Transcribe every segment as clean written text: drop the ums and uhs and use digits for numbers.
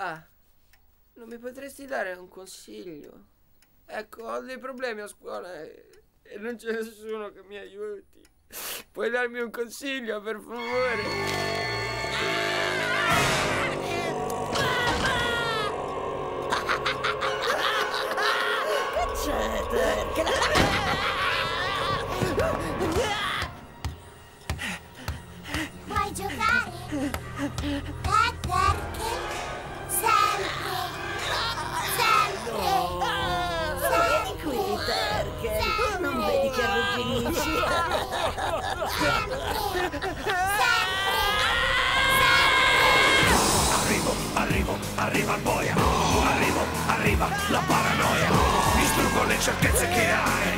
Ah, non mi potresti dare un consiglio? Ecco, ho dei problemi a scuola e non c'è nessuno che mi aiuti. Puoi darmi un consiglio, per favore? Che c'è, Terk? Vuoi giocare? Terk? Sempre! Vieni qui, Terk. Non vedi che arrugginisci? Arriva il boia, arriva la paranoia, distruggo le certezze che hai.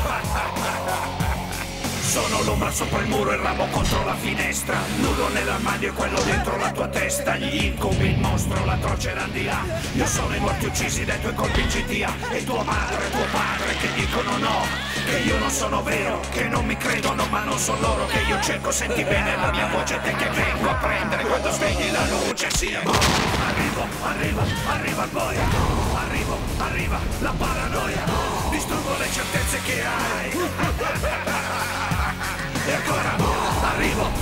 Sono l'ombra sopra il muro, il ramo contro la finestra, nudo nell'armadio e quello dentro la tua testa, gli incubi, il mostro, l'atroce randia. Io sono i morti uccisi dai tuoi colpi in GTA, e tua madre, tuo padre che dicono no, che io non sono vero, che non mi credono, ma non sono loro che io cerco. Senti bene la mia voce, te che vengo a prendere quando svegli la luce, sia arriva il boia, arriva la paranoia, distruggo le certezze che hai. E ancora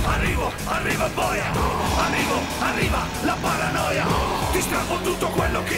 arriva il boia, arriva la paranoia, ti strappo tutto quello che